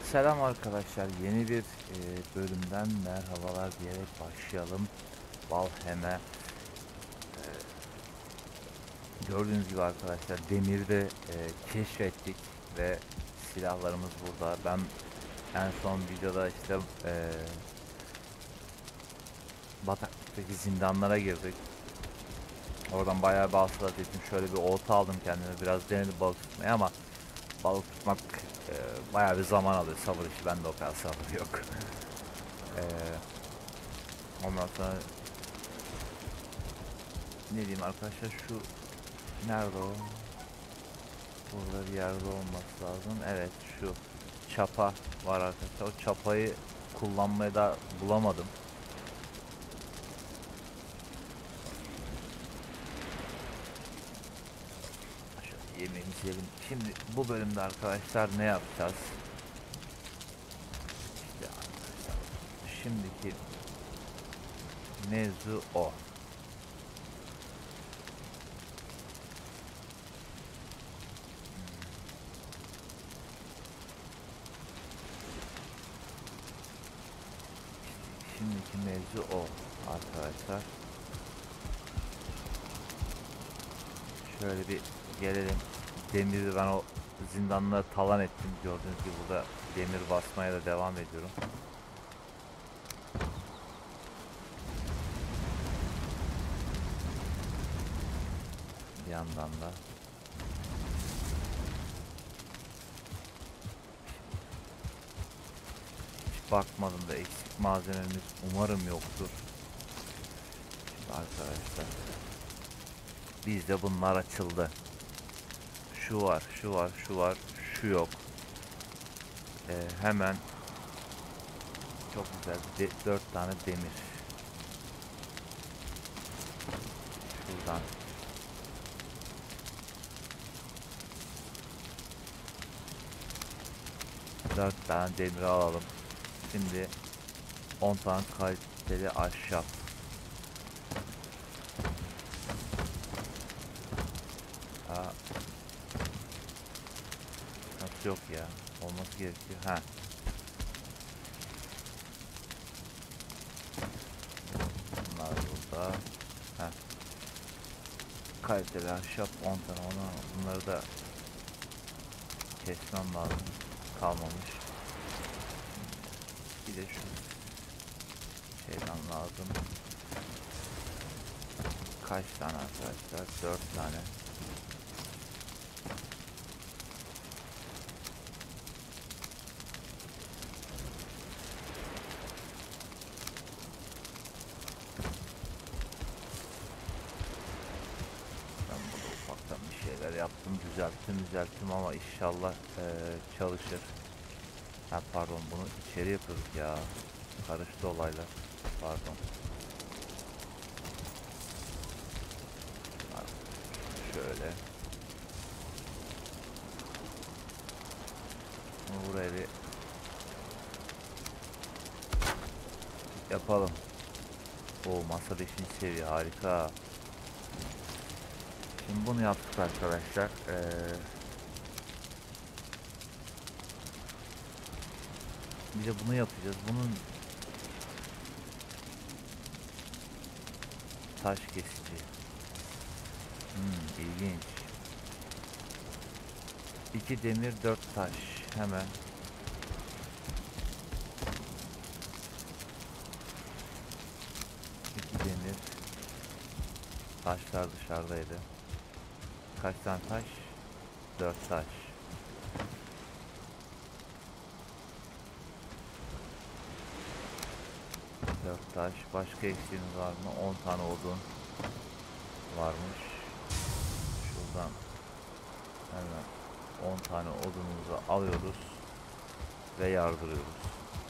Selam arkadaşlar. Yeni bir bölümden merhabalar diyerek başlayalım. Valheim'e. Gördüğünüz gibi arkadaşlar demiri de keşfettik ve silahlarımız burada. Ben en son videoda işte bataklıktaki zindanlara girdik. Oradan bayağı bir hasılat ettim. Şöyle bir olta aldım kendime. Biraz denedim balık tutmayı ama balık tutmak bayağı bir zaman alıyor. Sabır işi. Bende o kadar sabır yok. E, Ondan sonra ne diyeyim arkadaşlar, şu nerede o? Burada bir yerde olması lazım. Evet, şu çapa var arkadaşlar. O çapayı kullanmayı da bulamadım. Şöyle yemeğimizi yiyelim. Şimdi bu bölümde arkadaşlar ne yapacağız? İşte arkadaşlar, şimdiki mevzu o. Şimdiki mevzu o arkadaşlar. Şöyle bir gelelim. Demiri ben o zindanlara talan ettim. Gördüğünüz gibi burada demir basmaya da devam ediyorum. Bir yandan da hiç bakmadım da eksik malzememiz umarım yoktur. Şimdi arkadaşlar bizde bunlar açıldı. Şu var, şu var, şu var, şu yok. Hemen çok güzel 4 tane demir. Şuradan 4 tane demir alalım. Şimdi 10 tane kaliteli ahşap. Aa, nasıl yok ya? Olması gerekiyor. Ha. Bunlar burada. Ha. Kaliteli ahşap 10 tane. Bunları da kesmem lazım. Kalmamış. Bir de şu şeyden lazım. Kaç tane arkadaşlar? 4 tane. Ben burada ufaktan bir şeyler yaptım, düzelttim ama inşallah çalışır. Ha pardon, bunu içeri yapıyoruz ya. Karıştı olaylar. Pardon. Şöyle. Bunu buraya bir yapalım. O masa 5. seviye, harika. Şimdi bunu yaptık arkadaşlar. Bir de bunu yapacağız. Bunun taş kesici. İlginç. 2 demir 4 taş. Hemen. İki demir. Taşlar dışarıdaydı. Kaç tane taş? 4 taş. 4 taş. Başka eksiğimiz var mı? 10 tane odun varmış. Şuradan hemen 10 tane odunumuzu alıyoruz ve yardırıyoruz.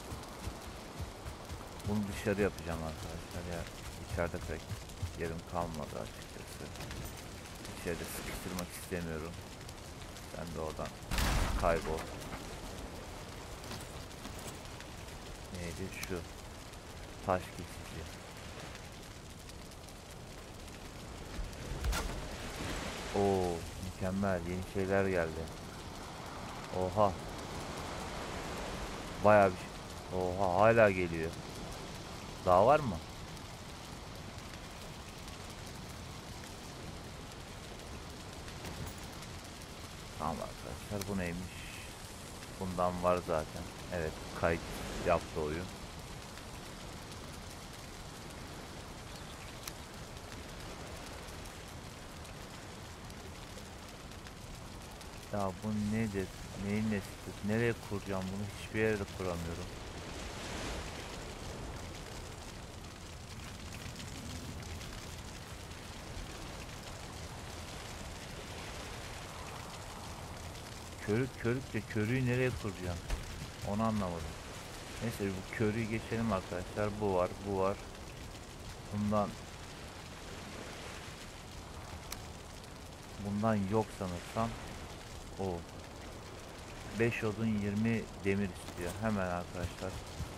Bunu dışarı yapacağım arkadaşlar ya. İçeride pek yerim kalmadı açıkçası. İçeride sıkıştırmak istemiyorum. Sen de oradan kaybol. Neydi şu? Taş kesici. Oo, mükemmel, yeni şeyler geldi. Oha. Bayağı bir şey. Oha, hala geliyor. Daha var mı? Tamam arkadaşlar, bu neymiş? Bundan var zaten. Evet, kayıt yaptı oyun. Ya bu nedir? Neyin nesidir? Nereye kuracağım bunu? Hiçbir yerde kuramıyorum. Körük de körüğü nereye kuracağım? Onu anlamadım. Neyse, bu körüğü geçelim arkadaşlar. Bu var, bu var. Bundan yok sanırsam. O 5 odun 20 demir istiyor. Hemen arkadaşlar.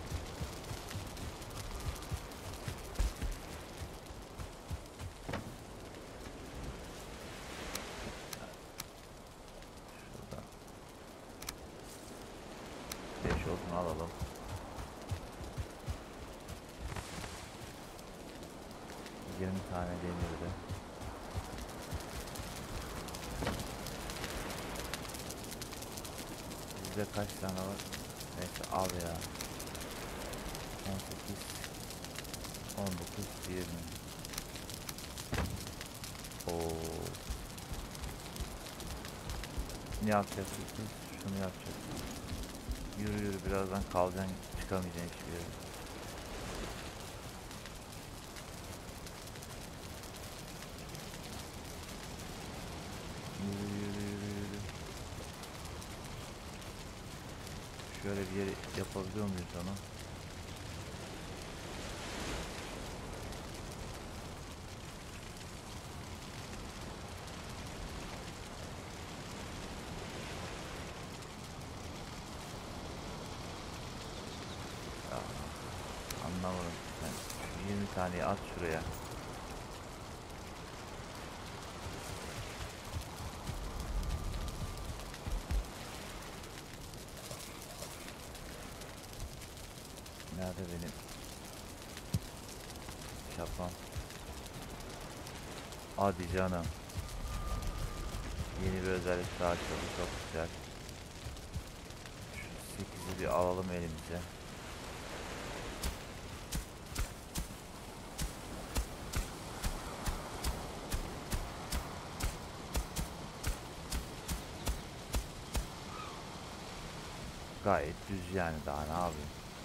Şuradan 5 odun alalım. Yirmi tane demir de. Bizde kaç tane var? Neyse al ya. 18, 19, 20. Oo. Ne yapacaktık biz? Şunu yapacaktık. Yürü yürü, birazdan kalacaksın, çıkamayacaksın hiçbir yere. Yürü yürü yürü yürü. Şöyle bir yere yapabiliyor muyuz onu? Ya, anlamadım. Yani şu 20 taneyi at şuraya. Nerede benim şapam? Hadi canım. Yeni bir özellik daha açıldı. Çok güzel. Şu 8'i bir alalım elimize. Gayet düz yani, daha ne yapayım?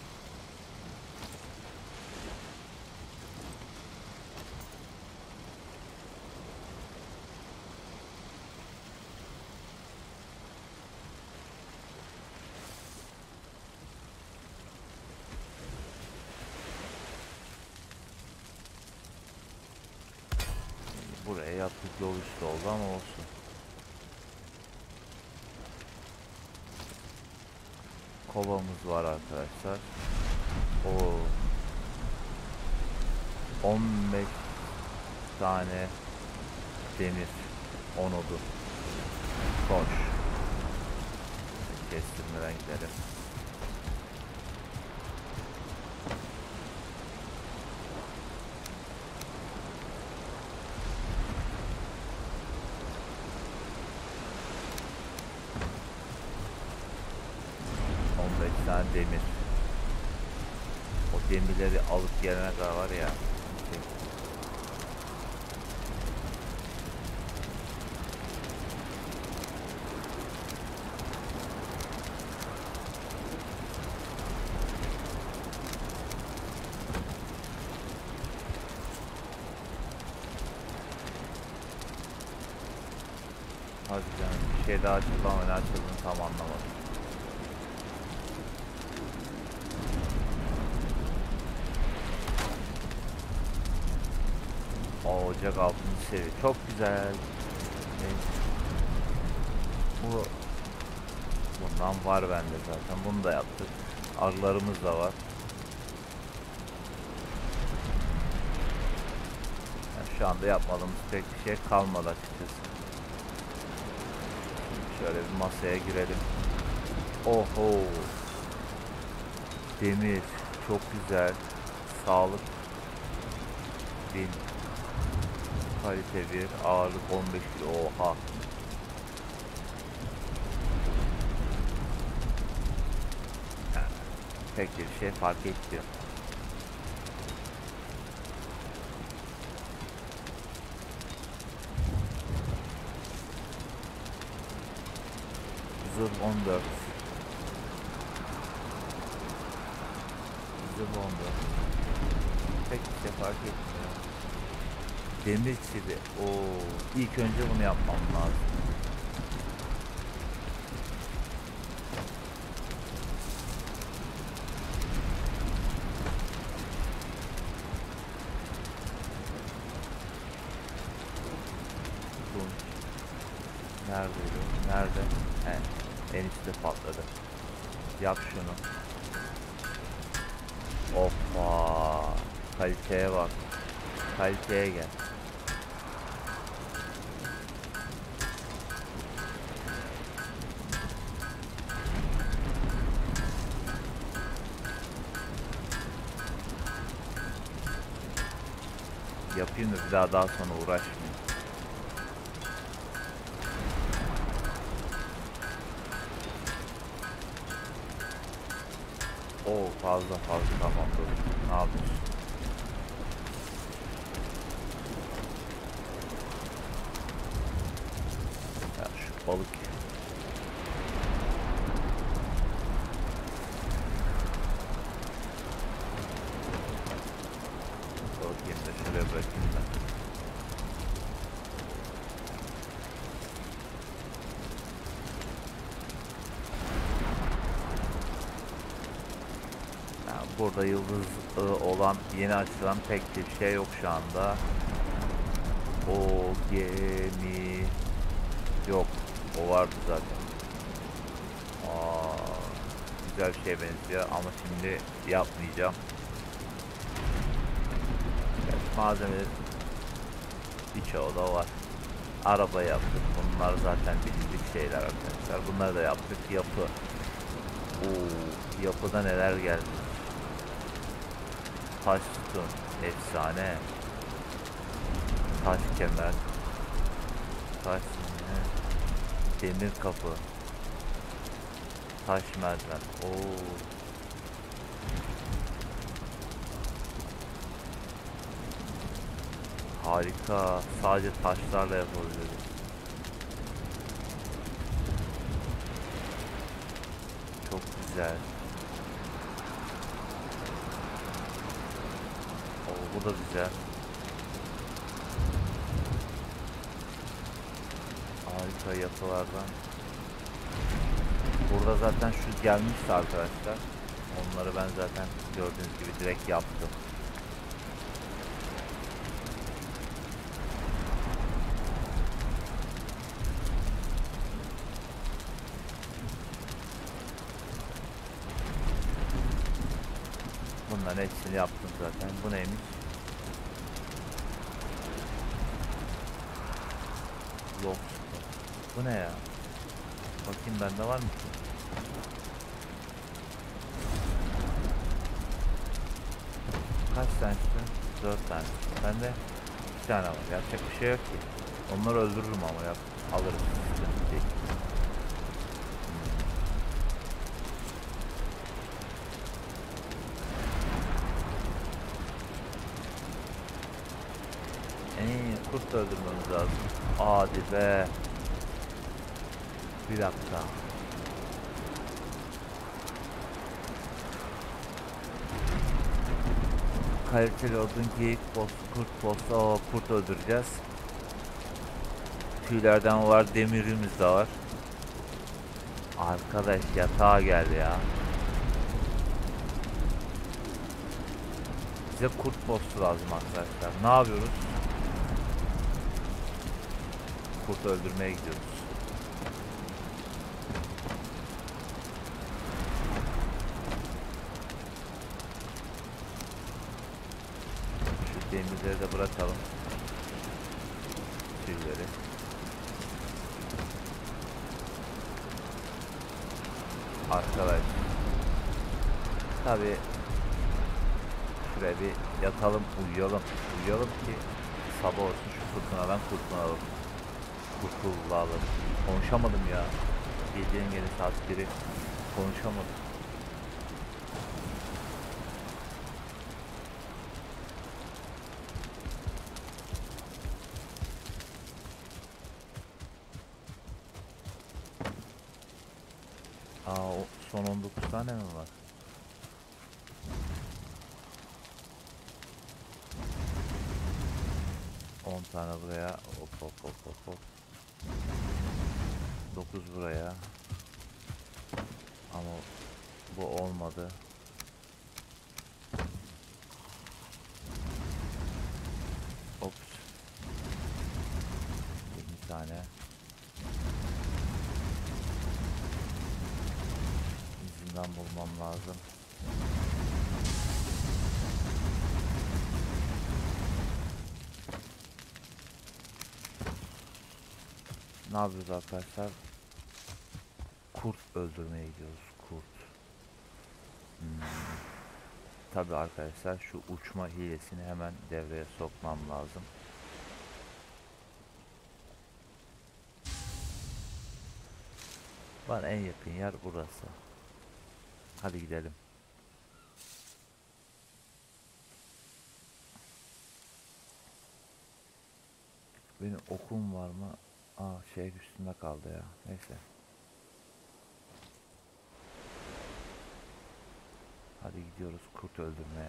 Buraya yaptık, yol üstü oldu ama olsun. Kovamız var arkadaşlar. O 15 tane demir, 10 odun. Koş. Kestirmeden gidelim. Tane demir. O demirleri alıp gelene kadar var ya. Şey. 'Hadi canım, bir şey daha açıldı ama ne açıldığını tam anlamadım. Ocak 6. seviye. Çok güzel. Bu bundan var bende zaten. Bunu da yaptık. Arılarımız da var. Yani şu anda yapmadığımız pek bir şey kalmadı açıkçası. Şöyle bir masaya girelim. Oho. Demir çok güzel. Sağlık 1000. Kalite 1. Ağırlık 15 kilo. Oha. Pek bir şey fark etmiyor. Zırh 14. Zırh 14. Pek bir şey fark etmiyor. Demir çivi. Oo, ilk önce bunu yapmam lazım. Neredeydi? Nerede? He. En üstte patladı. Yap şunu. Hoppa. Kaliteye bak. Kaliteye gel. Yapayım da bir daha sonra uğraşmayayım. Oo, fazla tamam, dur. Ne yapıyorsun? Ya şu balık. Bakayım da şuraya bırakayım da. Burada yıldız olan yeni açılan pek bir şey yok şu anda. O gemi yok. O vardı zaten. Aa, güzel bir şeye benziyor ama şimdi yapmayacağım. Evet, malzemeler birçoğu da var. Araba yaptık. Bunlar zaten bilindik şeyler arkadaşlar. Bunları da yaptık. Yapı. Oo, yapıda neler geldi. Taş sütun, efsane. Taş kemer, taş sinir, demir kapı, taş merdiven. Oo. Harika. Sadece taşlarla yapabiliriz. Çok güzel. Bu da güzel. Harika yapılardan. Burada zaten şu gelmişti arkadaşlar. Onları ben zaten gördüğünüz gibi direkt yaptım. Bunların hepsini yaptım zaten. Bu neymiş? Lock. Bu ne ya? Bakayım bende var mı ki? Kaç tane çıktı? 4 tane. Bende 2 tane var. Yapacak bir şey yok ki. Onları öldürürüm ama yap. Alırım. Sıkıntı değil. Kurt öldürmemiz lazım. Hadi be. Bir dakika. Kaliteli odun, geyik, kurt posta. O kurt öldüreceğiz. Tüylerden var, demirimiz de var. Arkadaş yatağa gel ya. Bize kurt postu lazım arkadaşlar. Ne yapıyoruz? Kurt öldürmeye gidiyoruz. Şu demirleri de bırakalım. Tüyleri. Arkadaş. Tabii şuraya bir yatalım, uyuyalım. Uyuyalım ki sabah olsun, şu fırtınadan kurtulalım. Kurtulalım. Konuşamadım ya. Gecenin gene saat 1'i konuşamadım. Aa, o son 19 tane mi var? On tane buraya. Hop hop hop hop hop. 9 buraya. Ama bu olmadı. Ops. 20 tane. İzinden bulmam lazım. Ne yapıyoruz arkadaşlar? Kurt öldürmeye gidiyoruz. Kurt. Tabi arkadaşlar, şu uçma hilesini hemen devreye sokmam lazım. Bana en yakın yer burası. Hadi gidelim. Benim okum var mı? Aa, şey üstünde kaldı ya. Neyse. Hadi gidiyoruz kurt öldürmeye.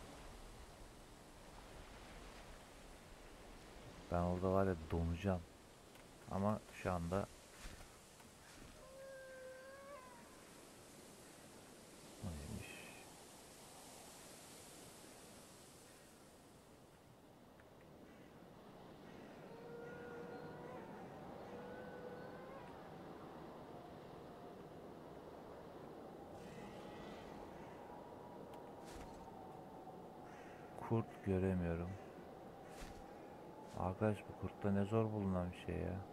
Ben orada var ya donacağım. Ama şu anda neymiş? Kurt göremiyorum. Arkadaş, bu kurtta ne zor bulunan bir şey ya.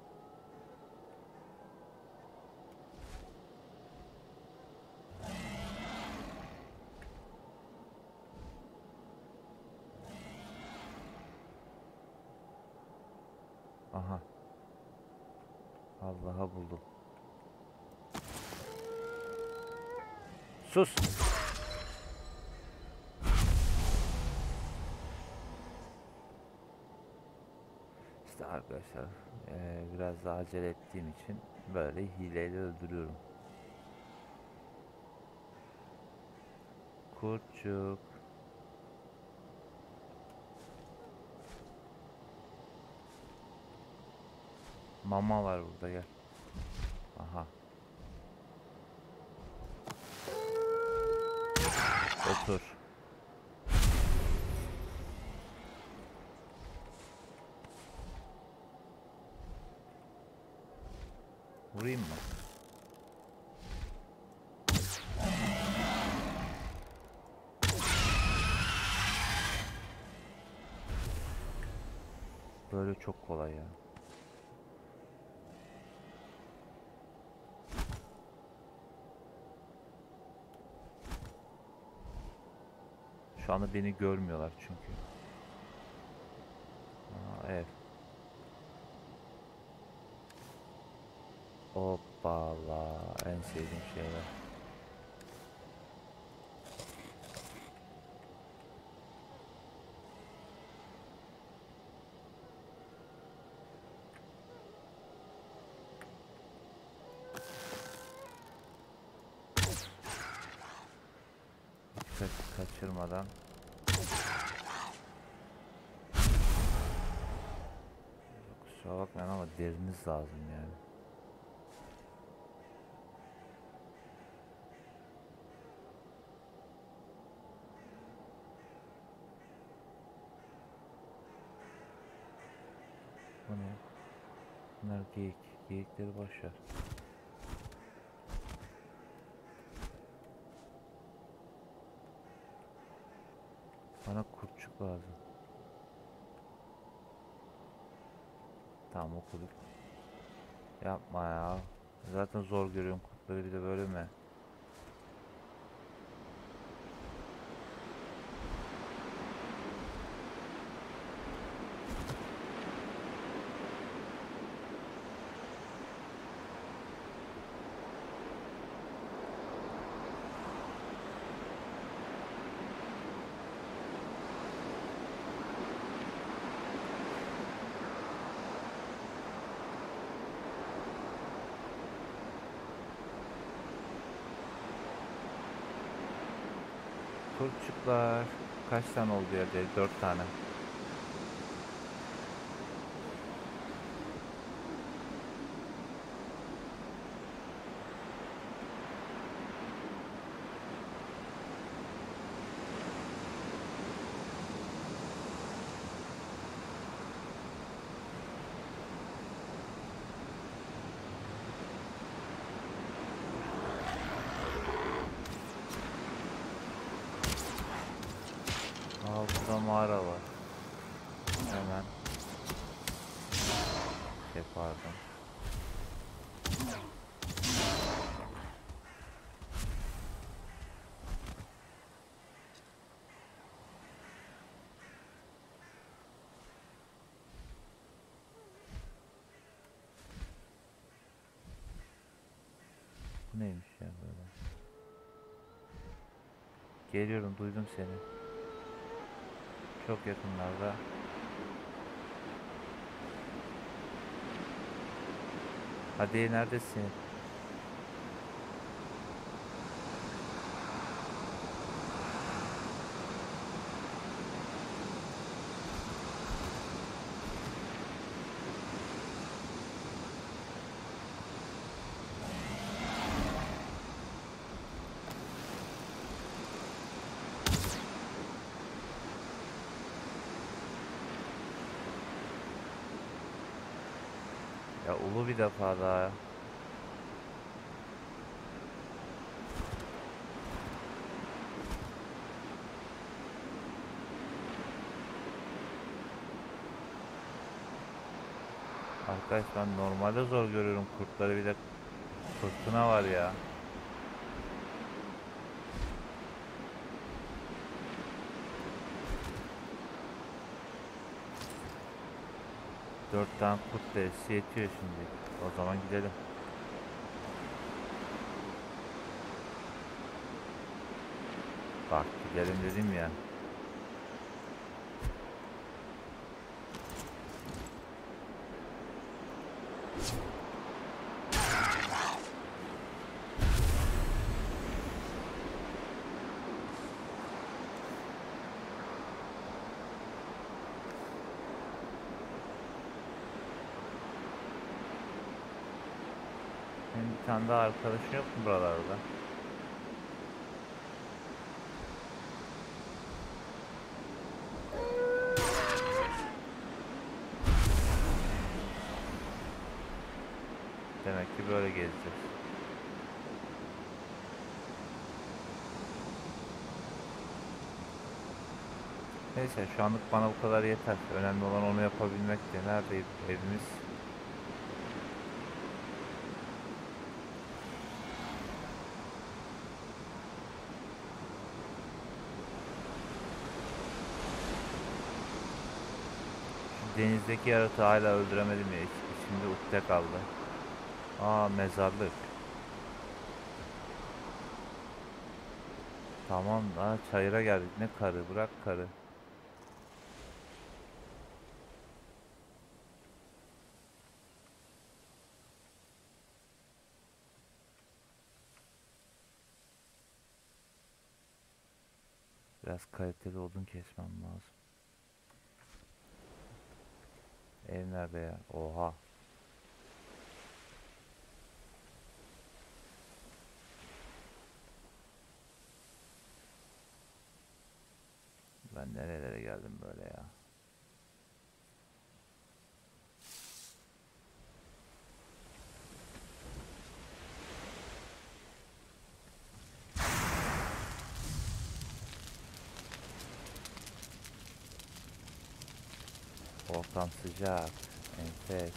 Aha. Allah'a buldum. Sus. İşte arkadaşlar, biraz daha acele ettiğim için böyle hileyle öldürüyorum. Kurtçuk. Mama var burada, gel. Aha. Otur. Vurayım mı? Böyle çok kolay ya. Şu anda beni görmüyorlar çünkü. Aa, evet. Hoppala. En sevdiğim şeyler. Dikkat kaçırmadan. Kusura bakmayın ama deriniz lazım yani. Bu ne? Bunlar geyik. Geyikleri boş ver. Bana kurtçuk lazım. Tamam, okuduk. Yapma ya. Zaten zor görüyorum kurtları, bir de böyle mi? Kurtçuklar. Kaç tane oldu ya? 4 tane. Aa, burada mağara var. Hemen yapardım. Bu neymiş ya böyle? Geliyorum, duydum seni. Çok yakınlarda. Hadi, neredesin? Ya ulu bir defa daha. Arkadaş, ben normalde zor görüyorum kurtları, bir de fırtına var ya. 4 tane kurt derisi yetiyor şimdi. O zaman gidelim. Bak, gidelim dedim ya. Senin bir tane daha arkadaşın yok mu buralarda? Demek ki böyle gezeceğiz. Neyse, şu anlık bana bu kadar yeter. Önemli olan onu yapabilmekti. Neredeydi evimiz? Şu denizdeki yaratığı hala öldüremedim ya. İçimde ukde kaldı. Aa, mezarlık. Tamam, çayıra geldik. Ne karı? Bırak karı. Biraz kaliteli odun kesmem lazım. Ev nerede ya? Oha. Ben nerelere geldim böyle ya? Ortam sıcak. Enfes.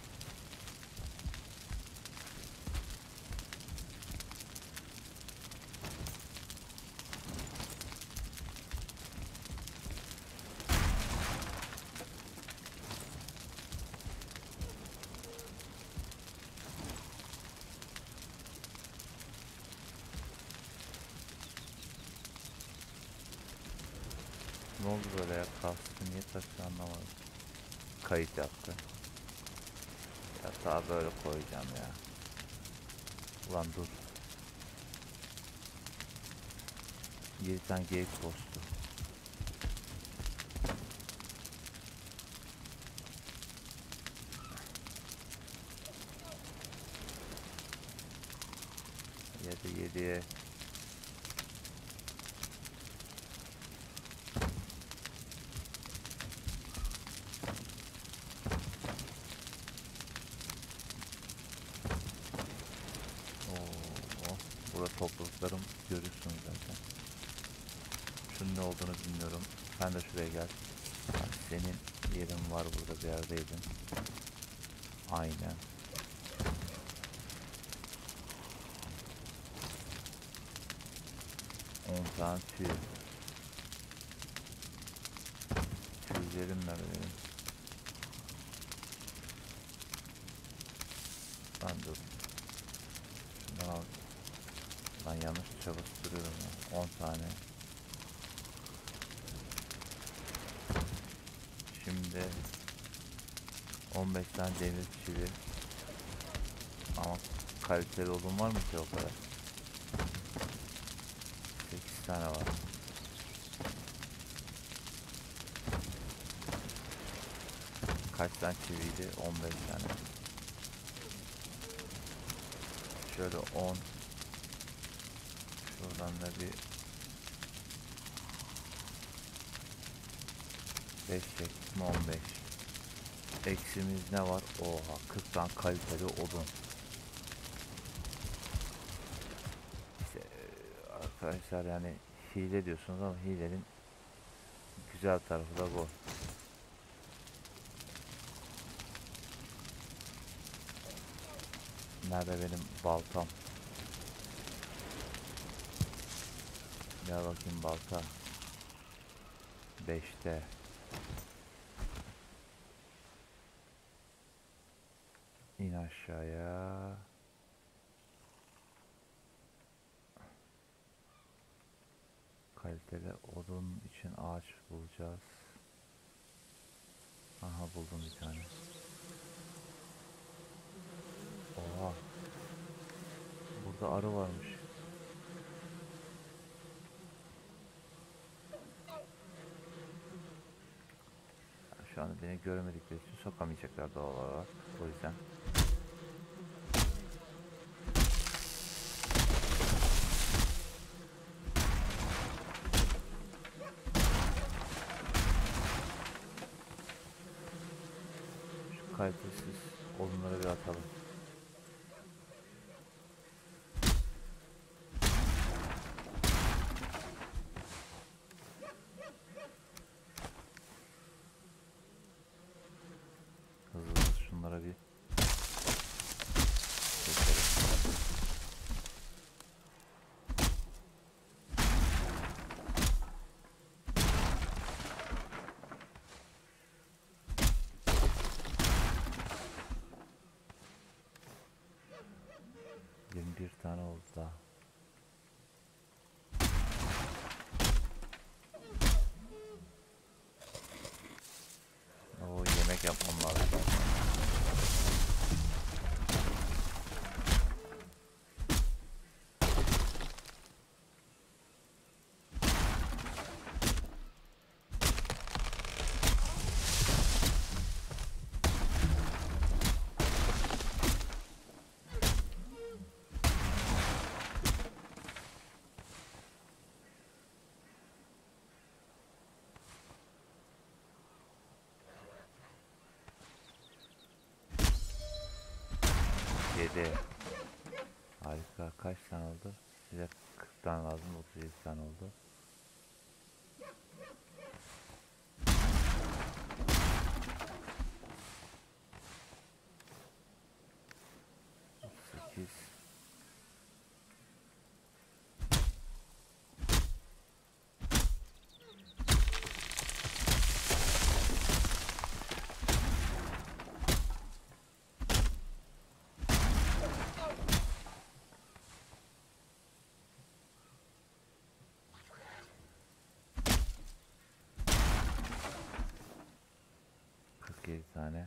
Ne oldu böyle ya? Kastı niye taşı anlamadım. Kayıt yaptı. Yatağı böyle koyacağım ya. Ulan dur. 7 tane geyik postu. Yedi. Oo, burada topluluklarım görürsünüz zaten. Şunun ne olduğunu bilmiyorum. Sen de şuraya gel. Bak, senin yerin var burada bir yerdeydin. Aynen. On tane tüy. Tüylerim nerede benim? Lan dur. Şundan al. Lan yanlış çalıştırıyorum ya. 10 tane. Şimdi 15 tane demir çivi. Ama kaliteli odun var mı ki o kadar? 8 tane var. Kaç tane çiviydi? 15 tane. Şöyle 10. Şuradan da bir 5 çektim, 15. Eksimiz ne var? Oha, 40 tane kaliteli odun. İşte, arkadaşlar yani hile diyorsunuz ama hilenin güzel tarafı da bu. Nerede benim baltam? Gel bakayım balta. 5'te. İn aşağıya. Kaliteli odun için ağaç bulacağız. Aha, buldum bir tane. Oha. Burada arı varmış. Şu anda beni görmedikleri için sokamayacaklar doğal olarak. O yüzden. Şu kalitesiz odunları bir atalım. Hızlı şunlara bir geçelim. 21 tane oldu daha. Oo, yemek yapmam lazım. Yedi. Harika. Kaç tane oldu? Size 40 tane lazım. 37 tane oldu. 8. Tane.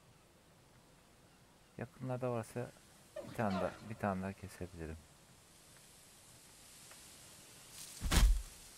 Yakınlarda varsa bir tane daha kesebilirim.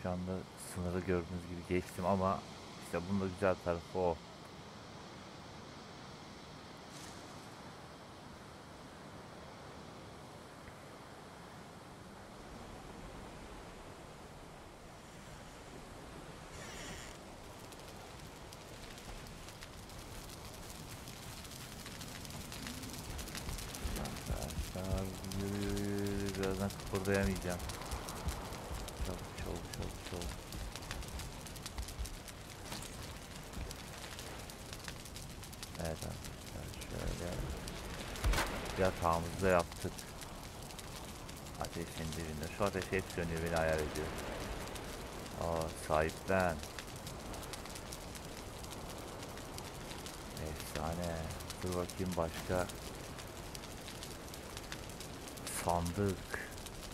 Şu anda sınırı gördüğünüz gibi geçtim ama işte bunun da güzel tarafı o. Arkadaşlar yürü, birazdan kıpırdayamayacağım. Çok. Evet arkadaşlar şöyle yatağımızı da yaptık. Ateşin dibinde. Şu ateş hep sönüyor, beni ayar ediyor. Sahiplen. Efsane. Dur bakayım başka. Sandık.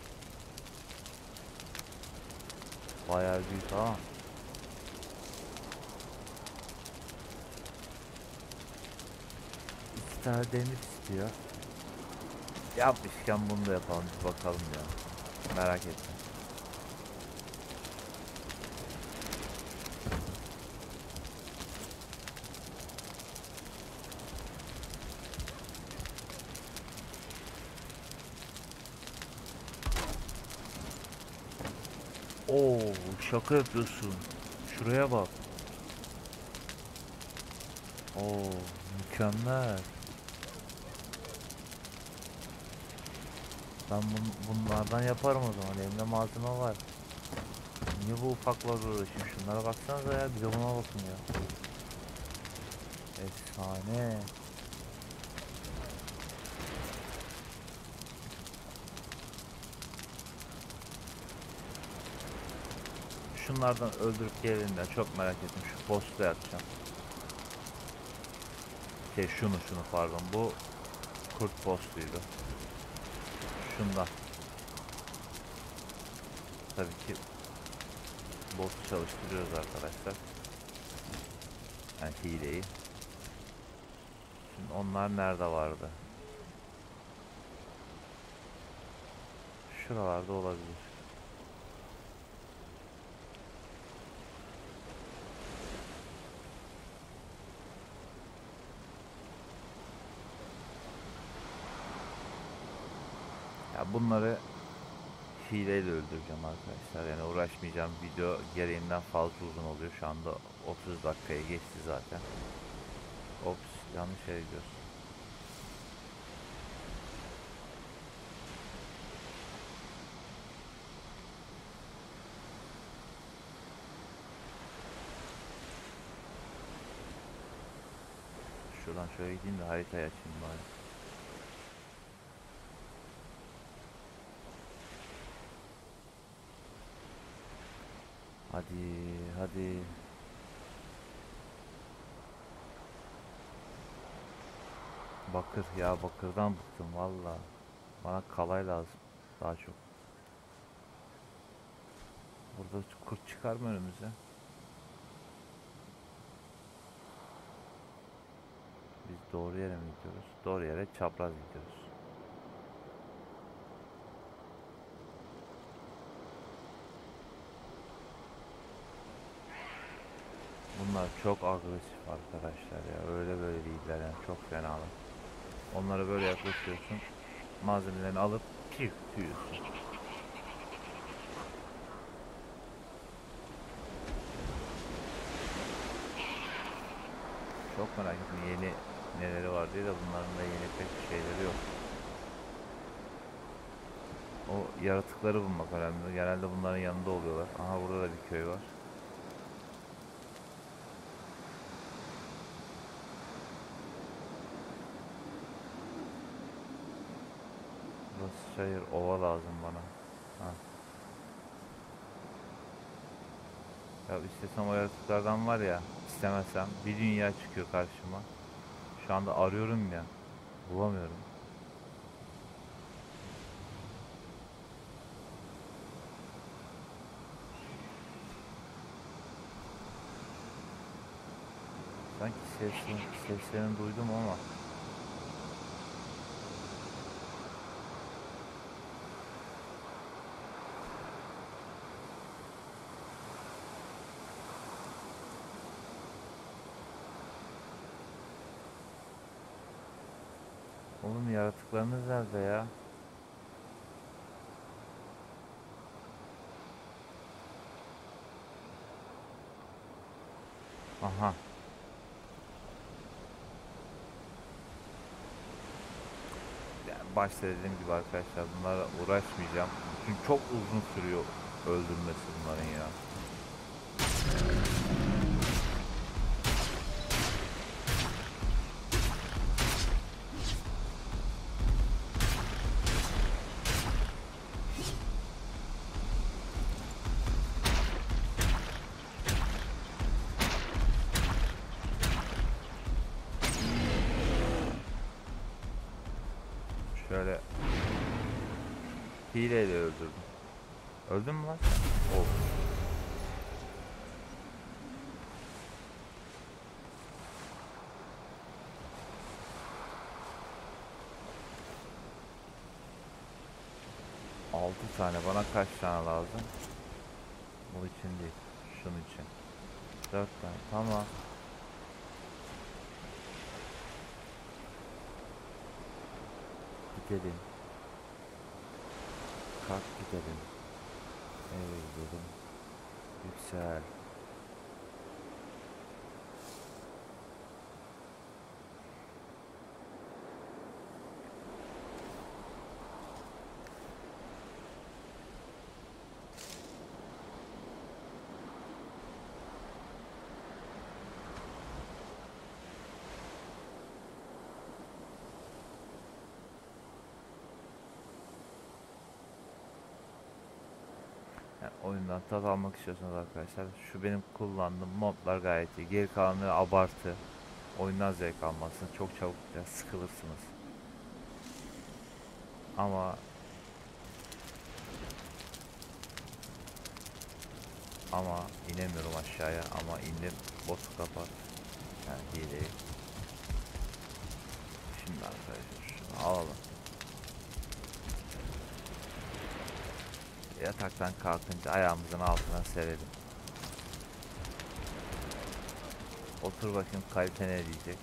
Bayağı büyük ha. İki tane demir istiyor. Yapmışken bunu da yapalım, bir bakalım ya. Merak etme. Oo, şaka yapıyorsun. Şuraya bak. Oo, mükemmel. Ben bunlardan yaparım o zaman. Elimde malzeme var. Niye bu ufaklarla uğraşayım? Şunlara baksanıza ya. Bir de buna bakın ya. Efsane. Şunlardan öldürüp gelinden çok merak ettim. Şu boss'ta yapacağım. Şunu pardon. Bu kurt boss'uydu. Şundan. Tabii ki boss'u çalıştırıyoruz arkadaşlar. Yani hileyi. Şimdi onlar nerede vardı? Şuralarda olabilir. Ya bunları hileyle öldüreceğim arkadaşlar. Yani uğraşmayacağım. Video gereğinden fazla uzun oluyor. Şu anda 30 dakikaya geçti zaten. Ops, yanlış yere gidiyoruz. Şuradan şöyle gideyim de haritayı açayım bari. Hadi. Bakır ya, bakırdan bıktım valla. Bana kalay lazım daha çok. Burada kurt çıkar mı önümüze? Biz doğru yere mi gidiyoruz? Doğru yere, çapraz gidiyoruz. Bunlar çok agresif arkadaşlar ya. Öyle böyle değiller yani, çok fenalar. Onlara böyle yaklaşıyorsun. Malzemelerini alıp diyorsun. Çok merak ettim yeni neleri var diye, de bunların da yeni pek bir şeyleri yok. O yaratıkları bulmak önemli. Genelde bunların yanında oluyorlar. Aha, burada da bir köy var. Burası çayır, ova lazım bana. Ha. Ya istesem o yaratıklardan var ya, istemezsem bir dünya çıkıyor karşıma. Şu anda arıyorum ya, bulamıyorum. Sanki seslerini duydum ama yaratıklarınız nerede ya? Aha. Yani başta dediğim gibi arkadaşlar bunlara uğraşmayacağım. Çünkü çok uzun sürüyor öldürmesi bunların ya. Şöyle hileyle öldürdüm. Öldün mü lan? Oh. Altı tane, bana kaç tane lazım? Bu için değil, şunun için. 4 tane, tamam. Gidelim. Kalk gidelim. Eve gidelim. Yüksel. Yani oyundan tat almak istiyorsanız arkadaşlar, şu benim kullandığım modlar gayet iyi. Geri kalanları abartı. Oyundan zevk almazsınız. Çok çabuk biraz sıkılırsınız. Ama inemiyorum aşağıya, ama indim, botu kapat. Yani hileyi. Şimdi arkadaşlar şunu alalım. Yataktan kalkınca ayağımızın altına serelim. Otur bakayım, kalite ne diyecek.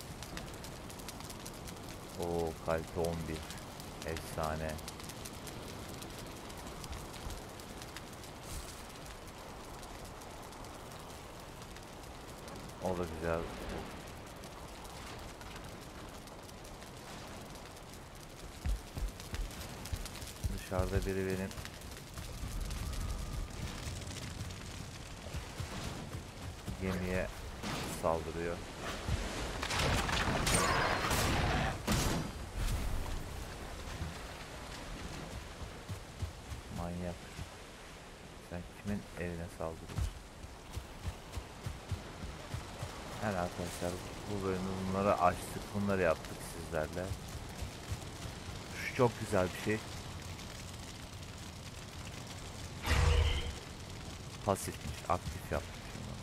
Oo, kalite 11. Efsane. O da güzel. Dışarıda biri benim gemiye saldırıyor. Manyak. Sen kimin evine saldırıyorsun? Yani arkadaşlar, bu bölümde bunları açtık, bunları yaptık sizlerle. Şu çok güzel bir şey. Pasifmiş, aktif yapmış bunu.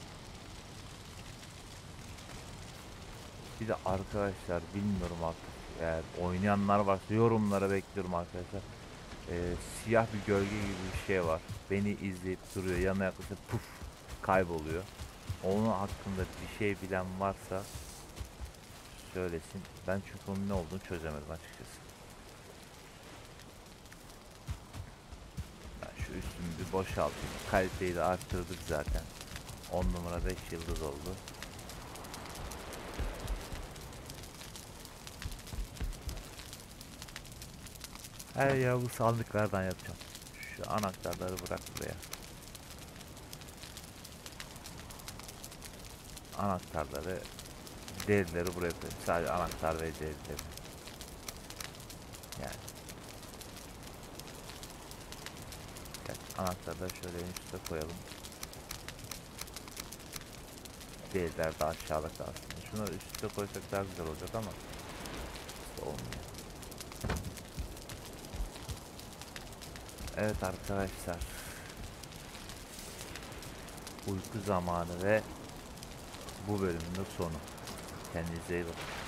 Bir de arkadaşlar, bilmiyorum artık, eğer oynayanlar varsa yorumlara bekliyorum arkadaşlar. Siyah bir gölge gibi bir şey var. Beni izleyip duruyor, yanına yaklaşıp puf kayboluyor. Onun hakkında bir şey bilen varsa söylesin. Ben çünkü onun ne olduğunu çözemedim açıkçası. Ben şu üstümü bir boşaltayım. Kaliteyi de arttırdık zaten. 10 numara 5 yıldız oldu. Ya bu sandıklardan yapacağım. Şu anahtarları bırak buraya. Anahtarları, derileri buraya koyayım. Sadece anahtar ve derileri. Yani. Evet, anahtarları şöyle en üstte koyalım. Deriler de aşağıda kalsın. Şunları üstte koysak daha güzel olacak ama işte olmuyor. Evet arkadaşlar. Uyku zamanı ve bu bölümün de sonu. Kendinize iyi bakın.